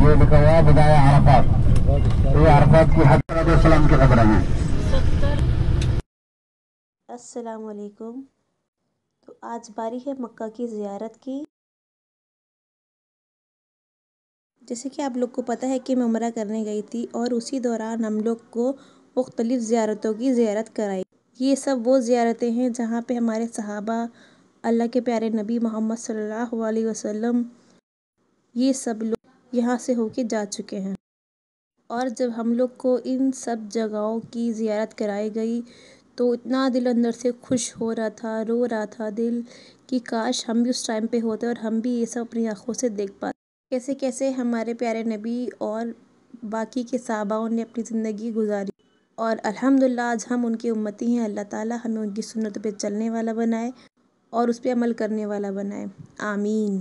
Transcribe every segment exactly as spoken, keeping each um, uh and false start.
یہ لکھا ہوا بدایا عرفات، یہ عرفات کی حد علیہ السلام کی قبر ہیں۔ السلام علیکم۔ تو آج باری ہے مکہ کی زیارت کی۔ جیسے کہ آپ لوگ کو پتہ ہے کہ میں عمرہ کرنے گئی تھی اور اسی دوران ہم لوگ کو مختلف زیارتوں کی زیارت کرائی۔ یہ سب وہ زیارتیں ہیں جہاں پہ ہمارے صحابہ، اللہ کے پیارے نبی محمد صلی اللہ علیہ وسلم، یہ سب لوگ یہاں سے ہو کے جا چکے ہیں۔ اور جب ہم لوگ کو ان سب جگہوں کی زیارت کرائی گئی تو اتنا دل اندر سے خوش ہو رہا تھا، رو رہا تھا دل کہ کاش ہم بھی اس ٹائم پہ ہوتے اور ہم بھی یہ سب اپنی آنکھوں سے دیکھ پاتے، کیسے کیسے ہمارے پیارے نبی اور باقی کے صحاباؤں نے اپنی زندگی گزاری۔ اور الحمدللہ آج ہم ان کے امتی ہیں۔ اللہ تعالی ہمیں ان کی سنتوں پہ چلنے والا بنائے اور اس پہ عمل کرنے والا بنائے، آمین۔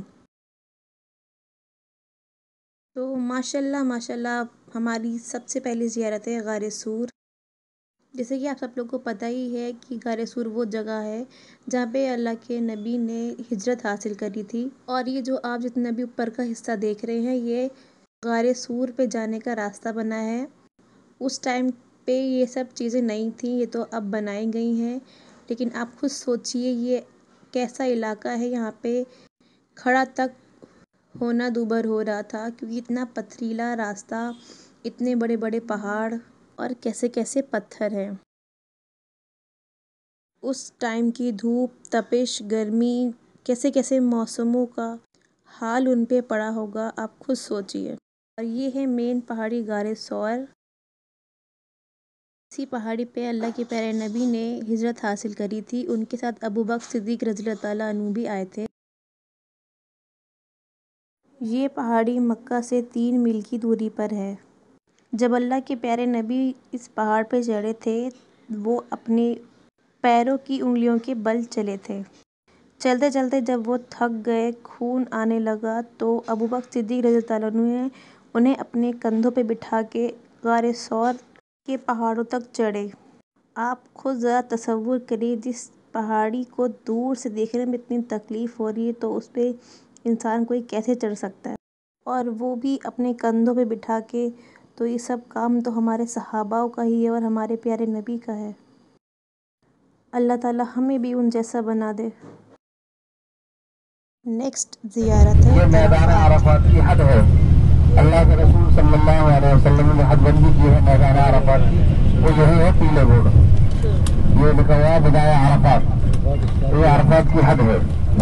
تو ماشاءاللہ ماشاءاللہ ہماری سب سے پہلی زیارت ہے غار سور۔ جیسے کہ آپ سب لوگ کو پتہ ہی ہے کہ غار سور وہ جگہ ہے جہاں پہ اللہ کے نبی نے ہجرت حاصل کری تھی، اور یہ جو آپ جتنا بھی اوپر کا حصہ دیکھ رہے ہیں یہ غار سور پہ جانے کا راستہ بنا ہے۔ اس ٹائم پہ یہ سب چیزیں نہیں تھیں، یہ تو اب بنائی گئی ہیں، لیکن آپ خود سوچئے یہ کیسا علاقہ ہے۔ یہاں پہ کھڑا تک ہونا دوبھر ہو رہا تھا کیونکہ اتنا پتھریلا راستہ، اتنے بڑے بڑے پہاڑ اور کیسے کیسے پتھر ہیں۔ اس ٹائم کی دھوپ، تپش، گرمی، کیسے کیسے موسموں کا حال ان پہ پڑا ہوگا، آپ خود سوچئے۔ اور یہ ہے مین پہاڑی غار سور۔ اسی پہاڑی پہ اللہ کے پیارے نبی نے ہجرت حاصل کری تھی، ان کے ساتھ ابو بکر صدیق رضی اللہ تعالیٰ عنہ بھی آئے تھے۔ یہ پہاڑی مکہ سے تین میل کی دوری پر ہے۔ جب اللہ کے پیارے نبی اس پہاڑ پہ چڑھے تھے وہ اپنے پیروں کی انگلیوں کے بل چلے تھے۔ چلتے چلتے جب وہ تھک گئے، خون آنے لگا تو ابو بکر صدیق رضی اللہ تعالیٰ عنہ نے انہیں اپنے کندھوں پہ بٹھا کے غار سور کے پہاڑوں تک چڑھے۔ آپ خود ذرا تصور کریں، جس پہاڑی کو دور سے دیکھنے میں اتنی تکلیف ہو رہی ہے تو اس پہ انسان کوئی کیسے چڑھ سکتا ہے، اور وہ بھی اپنے کندھوں پہ بٹھا کے۔ تو یہ سب کام تو ہمارے صحابہ کا ہی ہے اور ہمارے پیارے نبی کا ہے۔ اللہ تعالیٰ ہمیں بھی ان جیسا بنا دے۔ نیکسٹ زیارت ہے یہ میدان عرفات کی حد ہے۔ اللہ کے رسول صلی اللہ علیہ وسلم نے حد بندی کی ہے میدان عرفات کی، وہ یہی ہے پیلے بورڈ، یہ لکھا ہوا بدایا عرفات، یہ عرفات کی حد ہے۔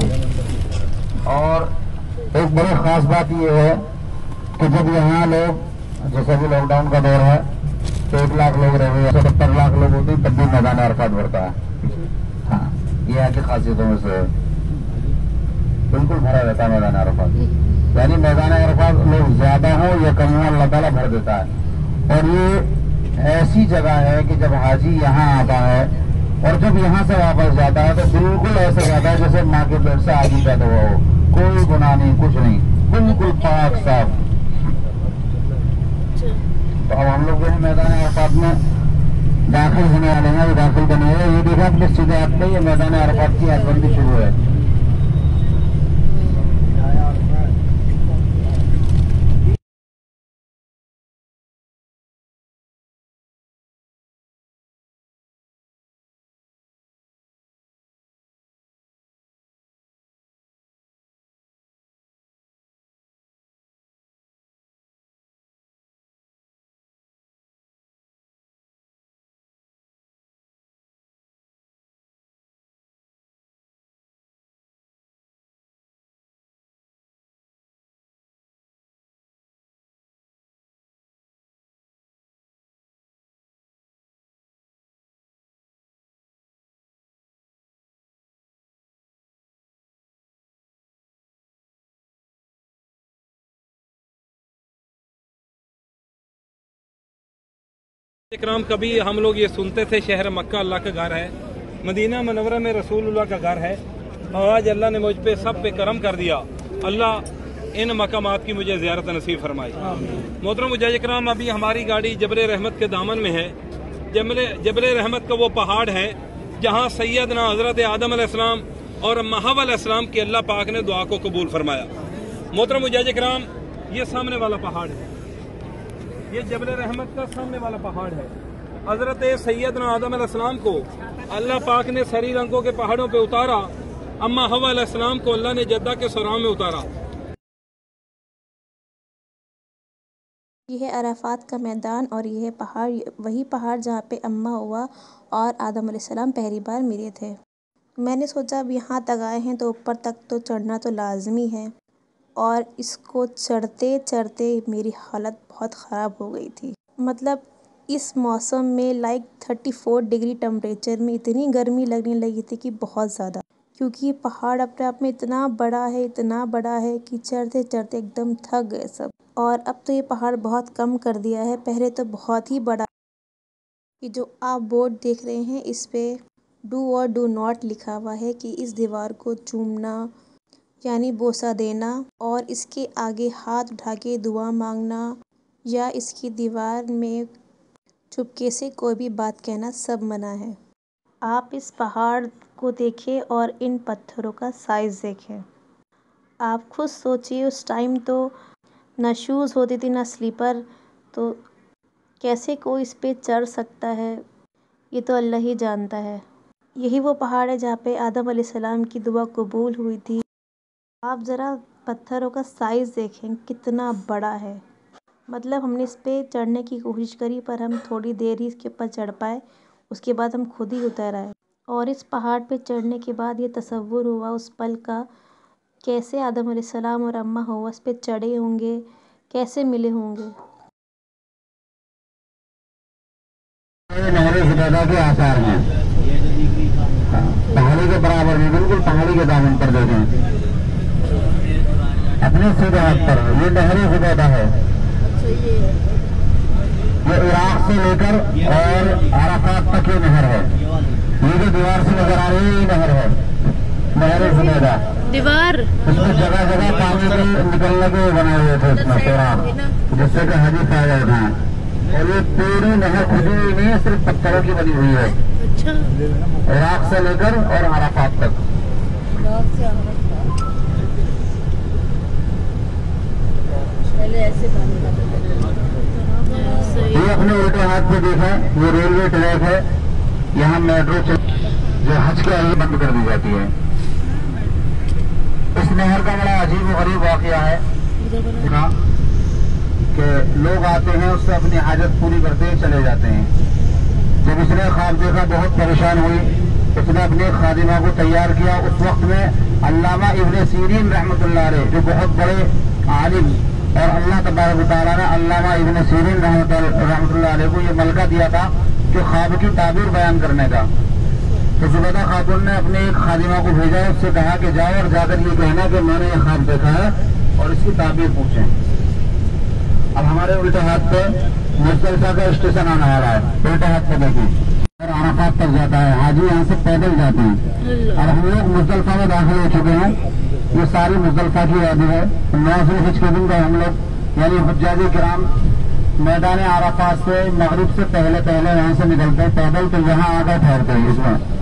اور ایک بڑی خاص بات یہ ہے کہ جب یہاں لوگ، جیسے بھی لاک ڈاؤن کا دور ہے تو ایک لاکھ لوگ رہے یا ستر لاکھ لوگ ہوتے تب بھی میدان عرفات بھرتا ہے۔ ہاں، یہ ہے کہ خاصیتوں میں سے بالکل بھرا رہتا ہے میدان عرفات، یعنی میدان عرفات لوگ زیادہ ہوں یا کم ہوں اللہ تعالیٰ بھر دیتا ہے۔ اور یہ ایسی جگہ ہے کہ جب حاجی یہاں آتا ہے اور جب یہاں سے واپس جاتا ہے تو بالکل ایسا جاتا ہے جیسے ماں کے پیٹ سے حاجی پیدا ہوا ہو، کوئی گناہ نہیں، کچھ نہیں، بالکل پاک صاف۔ تو اب ہم لوگ جو ہے میدان عرفات میں داخل ہونے والے ہیں، وہ داخل کرنے والے، یہ دیکھا اپنے سیدھے ہاتھ میں یہ میدان عرفات کی حد بندی شروع ہے۔ اکرام، کبھی ہم لوگ یہ سنتے تھے شہر مکہ اللہ کا گھر ہے، مدینہ منورہ میں رسول اللہ کا گھر ہے، اور آج اللہ نے مجھ پہ سب پہ کرم کر دیا۔ اللہ ان مقامات کی مجھے زیارت نصیب فرمائی۔ محترم مجاہد اکرام، ابھی ہماری گاڑی جبل رحمت کے دامن میں ہے۔ جبل رحمت کا وہ پہاڑ ہے جہاں سیدنا حضرت آدم علیہ السلام اور حوا علیہ السلام کی اللہ پاک نے دعا کو قبول فرمایا۔ محترم مجاہد اکرام، ये सामने वाला पहाड़ है, ये जबल रहमत का सामने वाला पहाड़ है। हजरत सैयदना आदम अलैहिस्सलाम को अल्लाह पाक ने श्रीलंका के पहाड़ों पे उतारा, अम्मा हवा अलैहिस्सलाम को अल्लाह ने जद्दा के सराव में उतारा। ये है अराफात का मैदान और ये है पहाड़, वही पहाड़ जहाँ पे अम्मा हुआ और आदम अलैहिस्सलाम पहली बार मिले थे। मैंने सोचा अब यहाँ तक आए हैं तो ऊपर तक तो चढ़ना तो लाजमी है, और इसको चढ़ते चढ़ते मेरी हालत बहुत ख़राब हो गई थी। मतलब इस मौसम में like thirty four degree temperature में इतनी गर्मी लगने लगी थी कि बहुत ज़्यादा, क्योंकि ये पहाड़ अपने आप में इतना बड़ा है, इतना बड़ा है कि चढ़ते चढ़ते एकदम थक गए सब। और अब तो ये पहाड़ बहुत कम कर दिया है, पहले तो बहुत ही बड़ा। ये जो आप बोर्ड देख रहे हैं इस पे डू और डू नॉट लिखा हुआ है कि इस दीवार को चूमना यानी बोसा देना और इसके आगे हाथ उठा के दुआ मांगना या इसकी दीवार में चुपके से कोई भी बात कहना सब मना है। आप इस पहाड़ को देखें और इन पत्थरों का साइज़ देखें। आप खुद सोचिए, उस टाइम तो ना शूज़ होती थी ना स्लीपर, तो कैसे कोई इस पे चढ़ सकता है, ये तो अल्लाह ही जानता है। यही वो पहाड़ है जहाँ पे आदम अलैहिस्सलाम की दुआ कबूल हुई थी। आप ज़रा पत्थरों का साइज़ देखें कितना बड़ा है। मतलब हमने इस पे चढ़ने की कोशिश करी पर हम थोड़ी देर ही इसके ऊपर चढ़ पाए, उसके बाद हम खुद ही उतर आए। और इस पहाड़ पे चढ़ने के बाद ये तसव्वुर हुआ उस पल का, कैसे आदम अलैहिस्सलाम और अम्मा हव्वा इस पे चढ़े होंगे, कैसे मिले होंगे। नहरे ज़ुबैदा के आसार हैं, पहाड़ी के बराबर में, बिल्कुल पहाड़ी के दामन पर देखें, अपने सीधे हाथ पर ये नहरे ज़ुबैदा है। ये इराक से लेकर और अराफात तक ये नहर है। ये जो दीवार से नजर आ रही है ये नहर है, नहरे ज़ुबैदा। दीवार इसमें जगह जगह पानी के निकलने के बनाए हुए थे इसमें सोराख, जिससे कि हाजी फायदा उठाएं। और ये पूरी नहर खुदी हुई नहीं है, सिर्फ पत्थरों की बनी हुई है। अच्छा। इराक से लेकर और अराफात तक। ये अपने उल्टे हाथ पे देखा, ये रेलवे ट्रैक है, यहाँ मेट्रो जो हज के आगे बंद कर दी जाती है। इस नहर का बड़ा अजीब और गरीब वाकया है कि लोग आते हैं, उससे अपनी हाजत पूरी करते हैं, चले जाते हैं। जब इसने ख्वाब देखा, बहुत परेशान हुई, उसने अपने खादिमा को तैयार किया। उस वक्त में अल्लामा इब्न सीरीन रहमतुल्लाह अलैह, जो बहुत बड़े आलिम, और अल्लाह तबारक व तआला ने अल्लामा इब्न सीरीन रहमतुल्लाह अलैह को ये मलका दिया था कि ख्वाब की ताबीर बयान करने का। तो ज़ुबैदा खातून ने अपने एक खादिमा को भेजा, उससे कहा कि जाओ और जाकर ये कहना कि मैंने ये ख्वाब देखा है और इसकी ताबीर पूछें। अब हमारे उल्टे हाथ पे मुज़दलिफा का स्टेशन आने वाला है, उल्टे हाथ पे देखें, और अराफात तक जाता है। हाजी यहाँ से पैदल जाते हैं। और हम लोग मुज़दलिफा में दाखिल हो चुके हैं। ये सारी मुज़दलिफा की वादी है। नौ ज़ुल्हिज्जा के दिन का हम लोग यानी हुज्जाज किराम मैदान अराफात से मगरिब से पहले पहले यहाँ से निकलते हैं पैदल, तो यहाँ आकर ठहरते हैं। इसमें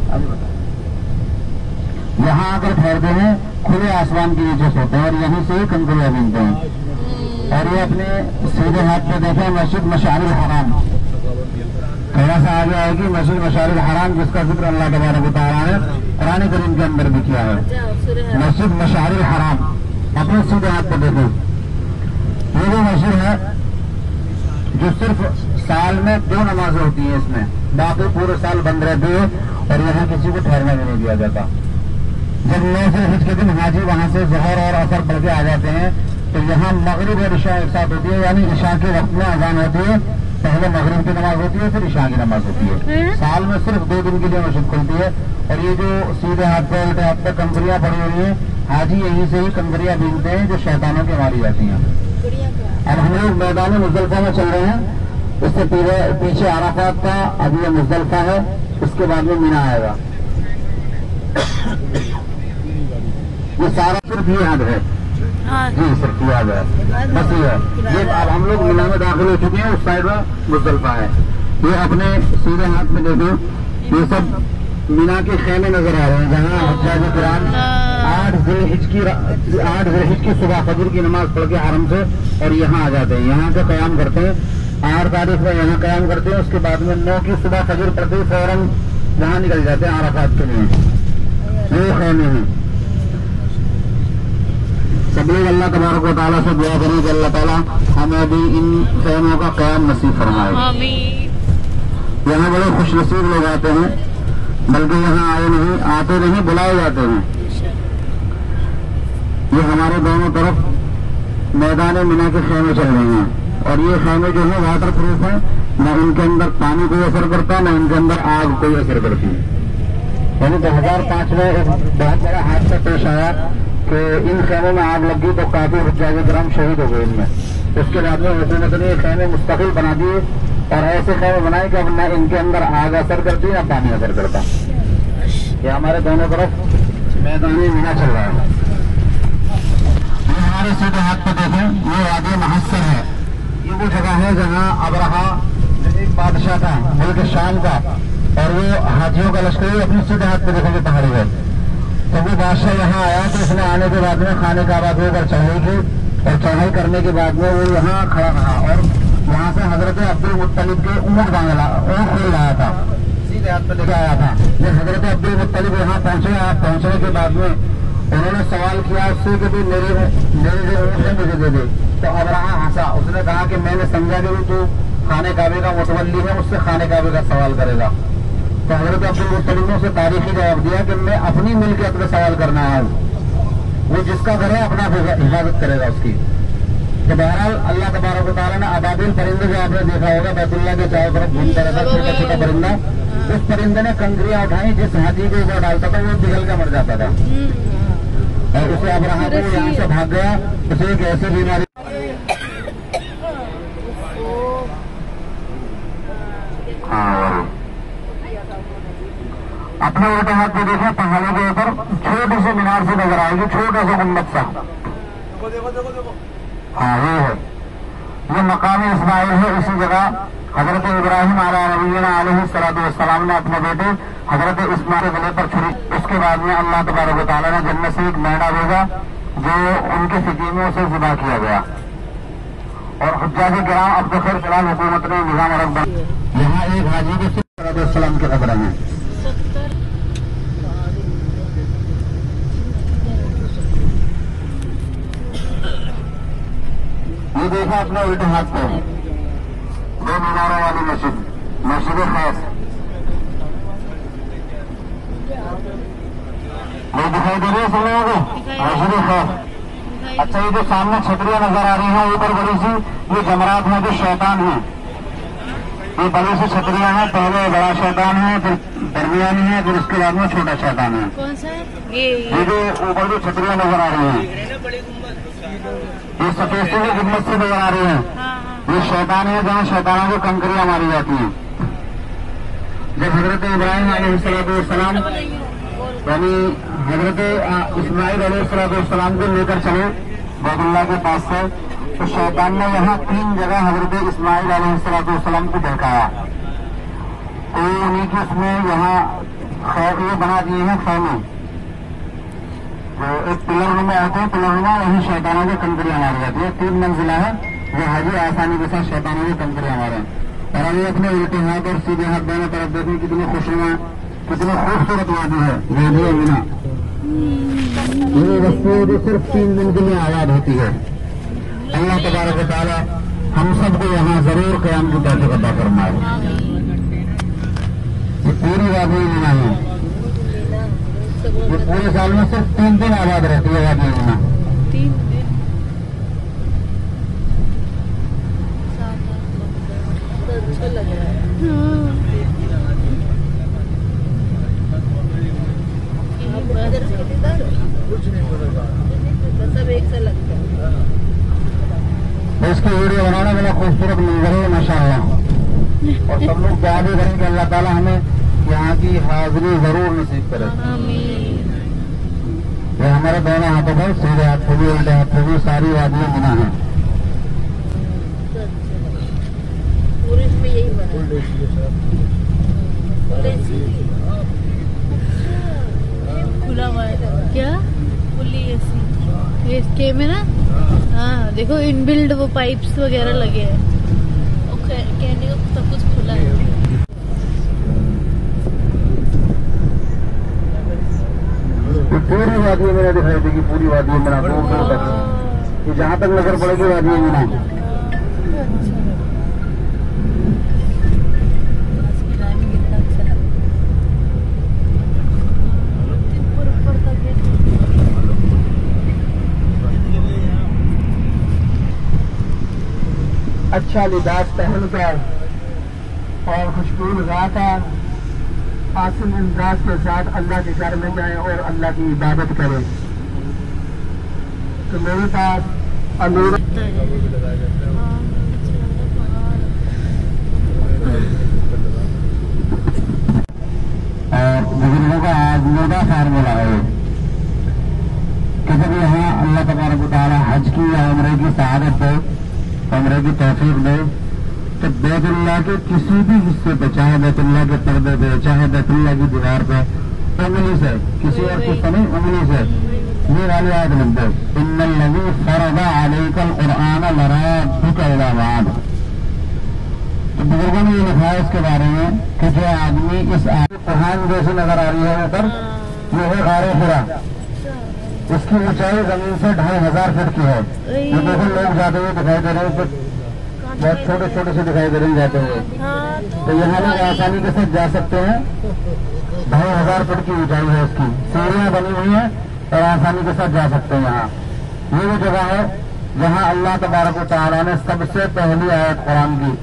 यहाँ आकर ठहरते हैं, खुले आसमान के नीचे सोते हैं और यहीं से ही कंकरिया बीनते हैं। और ये अपने सीधे हाथ पे देखें मस्जिद मशारिल हराम, थोड़ा सा आगे आएगी मस्जिद मशारिल हराम, जिसका जिक्र अल्लाह तबारक व तआला ने कुरान करीम के अंदर भी किया है। मस्जिद मशारिल हराम अपने सीधे हाथ पे देखो। ये वो मस्जिद है जो सिर्फ साल में दो नमाजें होती हैं इसमें, बाकी पूरे साल बंद रहती है और यहाँ किसी को ठहरने भी नहीं दिया जाता। जब नौ से हिज के दिन हाजी वहाँ से ज़ोहर और असर पढ़ के आ जाते हैं, तो यहाँ मगरिब और इशा एक साथ होती है, यानी इशा के वक्त में अजान होती है, पहले मगरिब की नमाज होती है, फिर इशा की नमाज होती है। साल में सिर्फ दो दिन के लिए मस्जिद खुलती है। और ये जो सीधे हाथ पे उल्टे हाथ पे कंकरियाँ पड़ी हुई है, हाजी यहीं से ही कंकरियाँ बीनते हैं जो शैतानों की मारी जाती हैं। अब हम लोग मैदान मुज़दलिफा में चल रहे हैं। इससे पीछे अराफात का, अभी ये मुज़दलिफा है, उसके बाद में मीना आएगा। ये सारा सिर्फ याद है जी, सिर्फ याद है, बस ये है। ये अब हम लोग मीना में दाखिल हो चुके हैं, उस साइड में मुज़दलिफा है। ये अपने सीधे हाथ में देखो, ये सब मीना के खेमे नजर आ रहे हैं, जहाँ हुज्जाज किराम आज آٹھ ذوالحج کی آٹھ ذوالحج کی صبح فجر کی نماز پڑھ کے حرم سے اور یہاں آ جاتے ہیں, یہاں کا قیام کرتے ہیں. آٹھ تاریخ میں یہاں قیام کرتے ہیں, اس کے بعد میں نو کی صبح فجر پڑھتے ہی فوراً وہاں نکل جاتے ہیں عرفات کے لیے. یہ خیمے ہیں. سب لوگ اللہ تبارک و تعالیٰ سے دعا کریں کہ اللہ تعالیٰ ہمیں بھی ان خیموں کا قیام نصیب فرمائے. یہاں بڑے خوش نصیب لوگ آتے ہیں, بلکہ یہاں آئے نہیں آتے نہیں بلائے جاتے ہیں. یہ ہمارے دونوں طرف میدان مینا کے خیمے چل رہے ہیں, اور یہ خیمے جو ہیں واٹر پروف ہیں, نہ ان کے اندر پانی کوئی اثر کرتا ہے, نہ ان کے اندر آگ کوئی اثر کرتی ہے. یعنی دو ہزار پانچ میں ایک بہت بڑا حادثہ پیش آیا کہ ان خیموں میں آگ لگ گئی تو کافی حجاج کرام شہید ہو گئے ان میں. اس کے بعد میں حکومت نے یہ خیمے مستقل بنا دیے اور ایسے خیمے بنائے کہ اب نہ ان کے اندر آگ اثر کرتی نہ پانی اثر کرتا. یہ ہمارے دونوں طرف میدانی مینا چل رہا ہے. ہمارے سیدھے ہاتھ پہ دیکھیں, یہ وادی محسر ہے. یہ وہ جگہ ہے جہاں ابرہا ایک بادشاہ تھا ملک شام کا, اور وہ حاجیوں کا لشکر اپنے سیدھے ہاتھ پہ دیکھیں گے پہاڑی ہے. تو وہ بادشاہ یہاں آیا تو اس نے آنے کے بعد میں خانے کعبہ کے اوپر چڑھائی کی, اور چڑھائی کرنے کے بعد میں وہ یہاں کھڑا رہا, اور یہاں سے حضرت عبد المطلب کے اونٹ باندھ اونٹ کھول رہا تھا, سیدھے ہاتھ پہ لے آیا تھا. جب حضرت عبد المطلب یہاں پہنچے, آپ پہنچنے کے بعد میں انہوں نے سوال کیا اس سے کہ میرے میرے جو اونٹ ہے مجھے دے دے. تو ابرہا ہنسا, اس نے کہا کہ میں نے سمجھا کہ تو خانے کعبے کا متولی ہے, اس سے خانے کعبے کا سوال کرے گا. تو حضرت عبد المطلب نے اسے تاریخی جواب دیا کہ میں اپنی ملکیت میں سوال کرنا آیا ہوں, وہ جس کا گھر ہے اپنا حفاظت کرے گا اس کی. تو بہرحال اللہ تبارک و تعالیٰ نے ابابیل پرندے جو آپ نے دیکھا ہوگا بیت اللہ کے چاروں طرف گھومتا رہتا چھوٹا چھوٹا پرندہ, اس پرندے نے کنکریاں اٹھائی, جس حاجی کے اوپر ڈالتا تھا وہ پگھل کے مر جاتا تھا, اور اسے ابرہا کو یہاں سے بھاگ گیا. اسے ایک ایسی بیماری اپنے الٹے ہاتھ پہ دیکھیں, پہاڑوں کے اوپر چھوٹے سے مینار سے نظر آئے گی, چھوٹا سا گنبد سا. ہاں یہ ہے, یہ مقام اسماعیل ہے. اسی جگہ حضرت ابراہیم علیہ الصلوۃ والسلام نے اپنے بیٹے حضرت اسماعیل کے گلے پر چھری. اس کے بعد میں اللہ تبارک و تعالیٰ نے جنت سے ایک مینا بھیجا جو ان کے سکیموں سے ذبح کیا گیا, اور حجاج کرام اب تو خیر فی الحال حکومت نے نظام رکھ بنا. یہاں ایک حاجی کے صلی اللہ علیہ وسلم کے قبر ہیں. یہ دیکھا اپنے الٹے ہاتھ پہ دو میناروں والی مسجد, مسجد خاص یہ دکھائی دے رہی ہے سب لوگوں کو, مسجد خاص. اچھا, یہ جو سامنے چھتریاں نظر آ رہی ہیں اوپر بڑی سی, یہ جمرات ہیں جو شیطان ہیں. یہ بڑی سی چھتریاں ہیں, پہلے بڑا شیطان ہے, پھر درمیانی ہے, پھر اس کے بعد میں چھوٹا شیطان ہے. یہ جو اوپر جو چھتریاں نظر آ رہی ہیں یہ سفید کی خدمت سے نظر آ رہی ہیں, یہ شیطان ہے جہاں شیطانوں کو کنکریاں ماری جاتی ہیں. جب حضرت ابراہیم علیہ الصلوۃ والسلام یعنی حضرت اسماعیل علیہ الصلوۃ والسلام کو لے کر چلے بیت اللہ کے پاس سے, تو شیطان نے یہاں تین جگہ حضرت اسماعیل علیہ الصلوۃ والسلام کو بہکایا. تو انہیں کی اس میں یہاں یہ بنا دیے ہیں خیمے, ایک پلر میں آتے ہیں, پلر میں وہیں شیطانوں کے کنکریاں ماری جاتی ہے. تین منزلہ ہے, وہ حاجی آسانی کے ساتھ شیطانوں کے کنکریاں مارے. اور ابھی اپنے الٹے ہاتھ اور سیدھے ہاتھ دونوں طرف دیکھیں کتنی خوشنما, کتنی خوبصورت وادی ہے وادی مینا. یہ وسطی جو صرف تین دن کے لیے آزاد ہوتی ہے. اللہ تبارک و تعالیٰ ہم سب کو یہاں ضرور قیام کی توفیق عطا فرمائے. یہ پوری وادی مینا ہے, یہ پورے سال میں صرف تین دن آباد رہتی ہے وادی مینا. اس کی ویڈیو بنانا میرا خوبصورت منظر ہے ماشاء اللہ, اور سب لوگ دعا بھی کریں کہ اللہ تعالیٰ ہمیں یہاں کی حاضری ضرور نصیب کرے. یہ ہمارے دونوں ہاتھوں پر سیدھے ہاتھ پہ بھی الٹے ہاتھ پہ بھی ساری وادیاں بنا ہے. کھلا ہوا ہے کیا फुल्ली एसी। ये कैमरा, हाँ देखो इनबिल्ड वो पाइप्स वगैरह लगे हैं और कहने को सब कुछ खुला है। पूरी वादी मैंने दिखाई देगी, पूरी वादी में दूर दूर तक, कि जहाँ तक नजर पड़ेगी वादी में ना। अच्छा लिबास पहन कर और खुशबू लगाकर आसिम अंदाज के साथ अल्लाह के घर में जाए और अल्लाह की इबादत करें। तो मेरे पास अमीर और बुजुर्गों का आज मोटा फार्मूला है कि जब यहाँ अल्लाह तबारक व तआला हज की या उम्रे की सआदत दे, उम्रे की तौफीक दे, तो बैतुल्लाह के किसी भी हिस्से पे, चाहे बैतुल्लाह के पर्दे पे, चाहे बैतुल्लाह की दीवार पे, उंगली से, किसी और किस्सा नहीं, उंगली से ये वाली आयत लिख दो, इन्नल्लज़ी फ़रज़ा अलैकल क़ुरआन लराद्दुका इला मआद। तो बुजुर्गों ने ये लिखा है इसके बारे में कि जो आदमी इस कुरान जैसी नजर आ रही है ऊपर, ये है गारे हिरा। इसकी ऊंचाई जमीन से ढाई हजार फीट की है। ये देखो लोग जाते हुए दिखाई दे रहे हैं, बहुत छोटे छोटे से दिखाई दे रहे हैं जाते हुए। तो यहाँ लोग आसानी के साथ जा सकते हैं। ढाई हजार फीट की ऊंचाई है इसकी, सीढ़ियाँ बनी हुई हैं और आसानी के साथ जा सकते हैं। यहाँ ये वो जगह है जहाँ अल्लाह तबारक व तआला ने सबसे पहली आयत कुरान की,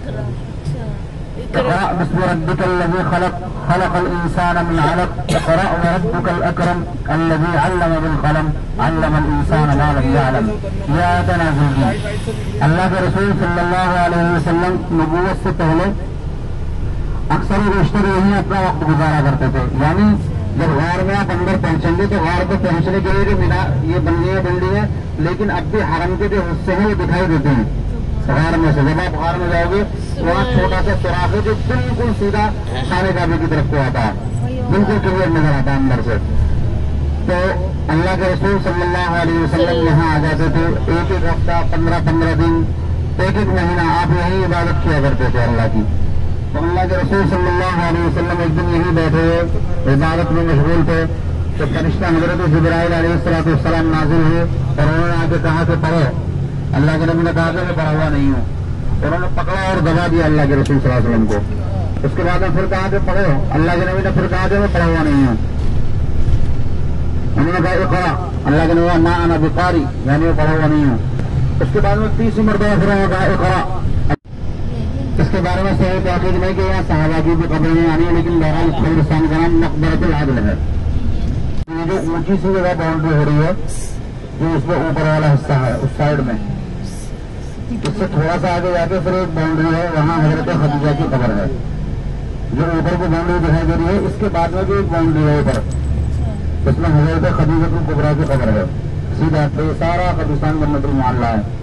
बिस्मि रब्बिकल लज़ी खलक़ खलक़ल इंसान मिन अलक़ इक़रा व रब्बुकल अकरम अल्लज़ी अल्लम बिल क़लम अल्लमल इंसान मा लम यअलम। ये आयत नाज़िल की। अल्लाह के रसूल सल्लल्लाहु अलैहि वसल्लम नबूवत से पहले अक्सर बेशतर यही अपना वक्त गुजारा करते थे। यानी जब गार में आप अंदर पहुंचेंगे तो गार को पहुंचने के लिए जो मीनार ये बिल्डिंग बिल्डिंग है, लेकिन अब भी हरम के जो हिस्से हैं वो दिखाई देते हैं गार में से। जब आप गार में जाओगे तो वहाँ छोटा सा सुराख है जो बिल्कुल सीधा खाने काबे की तरफ को आता है, बिल्कुल क्लियर नजर आता है अंदर से। तो अल्लाह के रसूल सल्लल्लाहु अलैहि वसल्लम यहाँ आ जाते थे। एक एक हफ्ता, पंद्रह पंद्रह दिन, एक एक महीना आप यही इबादत किया करते थे अल्लाह की। तो अल्लाह के रसूल सल्लल्लाहु अलैहि वसल्लम एक दिन यहीं बैठे हुए इबादत में मशगूल थे। तो फरिश्ता हज़रत जिब्राइल अलैहिस्सलाम नाज़िल हुए और उन्होंने आके कहा कि पढ़ो। अल्लाह के नबी ने कहा कि मैं पढ़ा हुआ नहीं हूँ। उन्होंने पकड़ा और दबा दिया अल्लाह के रसूल सल्लल्लाहु अलैहि वसल्लम को। उसके बाद में फिर कहा कि पढ़ो। अल्लाह के नबी ने फिर कहा कि मैं पढ़ा हुआ नहीं हूँ। उन्होंने कहा इक़रा। अल्लाह के नबी मा अना बिक़ारी, यानी मैं पढ़ा हुआ नहीं हूँ। उसके बाद में तीसरी मरतबा फिर उन्होंने कहा इक़रा। इसके बारे में सही तहकीक नहीं कि यहाँ सहाबा की भी खबरें नहीं आनी है, लेकिन बहरहाल खबरस्तान का नाम मक़बरतुल अदल है। ये जो ऊंची सी जगह बाउंड्री हो रही है, जो उसमें ऊपर वाला हिस्सा है उस साइड में, इससे थोड़ा सा आगे जाके फिर एक बाउंड्री है, वहाँ हजरत खदीजा की कब्र है। जो ऊपर को बाउंड्री दिखाई दे रही है, इसके बाद में भी एक बाउंड्री है ऊपर, उसमें हजरत खदीजा कुबरा की कब्र है। सीधा तो सारा कब्रिस्तान जन्नतुल मुअल्ला है।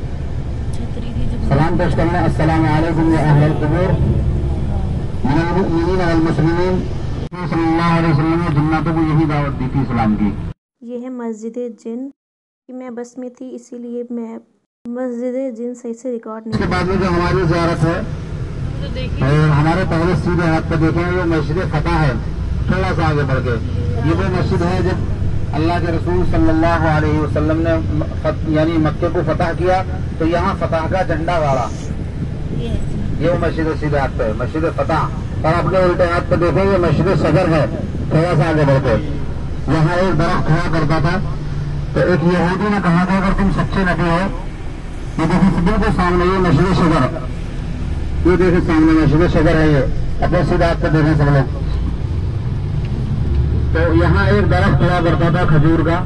सलाम पेश करना, अस्सलामु अलैकुम या अहलल कुबूर मिनल मुमिनीन वल मुस्लिमीन। सल्लल्लाहु अलैहि वसल्लम ने जन्नतों को यही दावत दी थी इस्लाम की। ये है मस्जिद जिन कि मैं बस में थी, इसीलिए मैं मस्जिद जिन सही से रिकॉर्ड नहीं। इसके बाद में जो हमारी ज़ियारत है और हमारे पहले सीधे हाथ पर देखें वो मस्जिद फतह है। थोड़ा सा आगे बढ़ के ये वो मस्जिद है जब अल्लाह के रसूल सल्लल्लाहु अलैहि वसल्लम ने यानी मक्के को फतह किया तो यहाँ फतह का झंडा गाड़ा। ये वो मस्जिद सीधे हाथ पे मस्जिद फतह। और अपने उल्टे हाथ पे देखेंगे मस्जिद सदर है। थोड़ा सा आगे बढ़ते यहाँ एक दरख्त हुआ करता था, तो एक यहूदी ने कहा था अगर तुम सच्चे नबी हो, ये देखिए बिल्कुल सामने ये मस्जिद सदर, ये देखिए सामने मस्जिद सदर है। ये अपने सीधे हाथ पे देखें सब लोग। तो यहाँ एक दरख्त हुआ करता था खजूर का।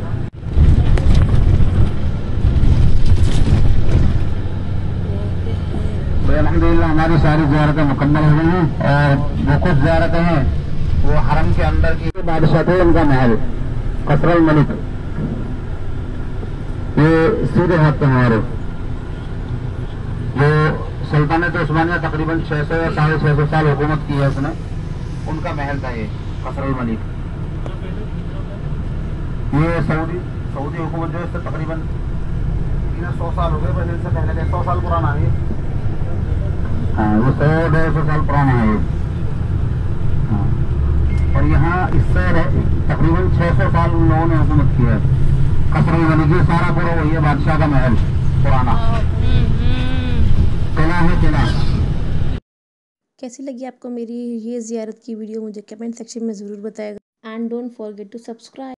तो अल्हम्दुलिल्लाह हमारी सारी ज़ियारतें मुकम्मल हो गई हैं और वो कुछ ज़ियारतें हैं वो हरम के अंदर की बादशाह थे, उनका महल कसरल मलिक, ये सीधे हाथ पे हमारे जो सल्तनत उस्मानिया तकरीबन छह सौ या साढ़े छह सौ साल हुकूमत की है उसने, उनका महल था ये कसरल मलिक। ये सऊदी सऊदी हुकूमत जो है इससे तकरीबन तीन सौ साल हो गए, पहले इससे पहले के सौ साल पुराना है। हाँ, ये सौ डेढ़ सौ साल पुराना है ये। हाँ, और यहाँ इससे तकरीबन छह सौ साल उन लोगों ने हुकूमत की है। कसर बनी जी, सारा पूरा वही है, बादशाह का महल पुराना किला है, किला। कैसी लगी आपको मेरी ये ज़ियारत की वीडियो, मुझे कमेंट सेक्शन में ज़रूर बताएगा। And don't forget to subscribe.